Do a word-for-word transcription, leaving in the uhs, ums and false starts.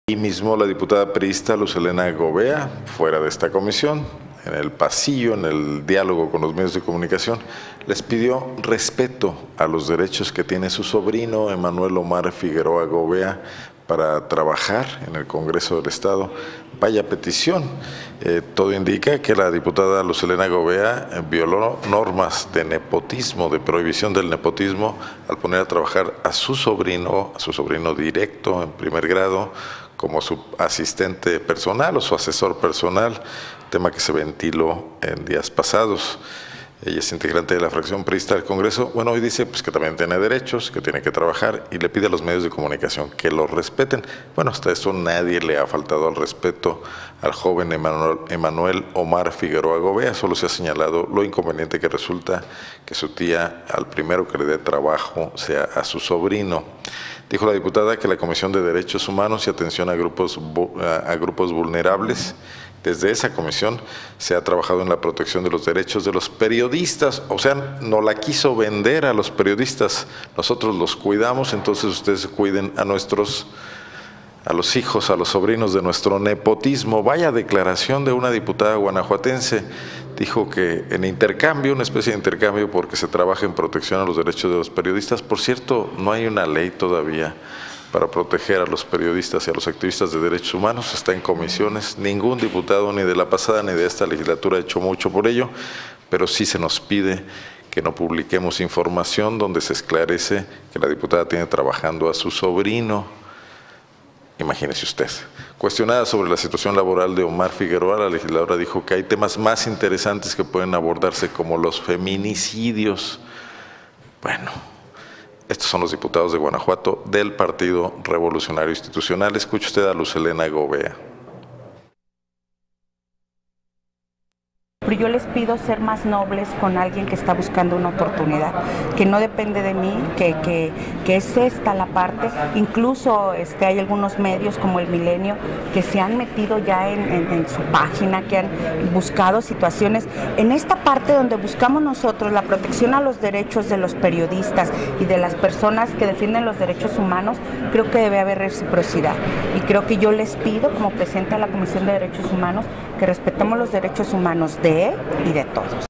Y mismo la diputada priista Luz Helena Gobea, fuera de esta comisión, en el pasillo, en el diálogo con los medios de comunicación, les pidió respeto a los derechos que tiene su sobrino Emanuel Omar Figueroa Gobea para trabajar en el Congreso del Estado. Vaya petición. Eh, todo indica que la diputada Luz Helena Gobea violó normas de nepotismo, de prohibición del nepotismo, al poner a trabajar a su sobrino, a su sobrino directo en primer grado, como su asistente personal o su asesor personal, tema que se ventiló en días pasados. Ella es integrante de la fracción priista del Congreso. Bueno, hoy dice pues, que también tiene derechos, que tiene que trabajar y le pide a los medios de comunicación que los respeten. Bueno, hasta eso nadie le ha faltado al respeto al joven Emanuel, Emanuel Omar Figueroa Gobea. Solo se ha señalado lo inconveniente que resulta que su tía, al primero que le dé trabajo, sea a su sobrino. Dijo la diputada que la Comisión de Derechos Humanos y Atención a Grupos, a grupos Vulnerables, desde esa comisión se ha trabajado en la protección de los derechos de los periodistas, o sea, no la quiso vender a los periodistas, nosotros los cuidamos, entonces ustedes cuiden a nuestros, a los hijos, a los sobrinos de nuestro nepotismo. Vaya declaración de una diputada guanajuatense. Dijo que en intercambio, una especie de intercambio porque se trabaja en protección a los derechos de los periodistas. Por cierto, no hay una ley todavía para proteger a los periodistas y a los activistas de derechos humanos, está en comisiones. Ningún diputado ni de la pasada ni de esta legislatura ha hecho mucho por ello, pero sí se nos pide que no publiquemos información donde se esclarece que la diputada tiene trabajando a su sobrino. Imagínese usted. Cuestionada sobre la situación laboral de Omar Figueroa, la legisladora dijo que hay temas más interesantes que pueden abordarse como los feminicidios. Bueno, estos son los diputados de Guanajuato del Partido Revolucionario Institucional. Escuche usted a Luz Helena Gobea. Pero yo les pido ser más nobles con alguien que está buscando una oportunidad, que no depende de mí, que, que, que es esta la parte. Incluso este, hay algunos medios como El Milenio que se han metido ya en, en, en su página, que han buscado situaciones. En esta parte donde buscamos nosotros la protección a los derechos de los periodistas y de las personas que defienden los derechos humanos, creo que debe haber reciprocidad. Y creo que yo les pido, como presidenta de la Comisión de Derechos Humanos, que respetemos los derechos humanos de él y de todos.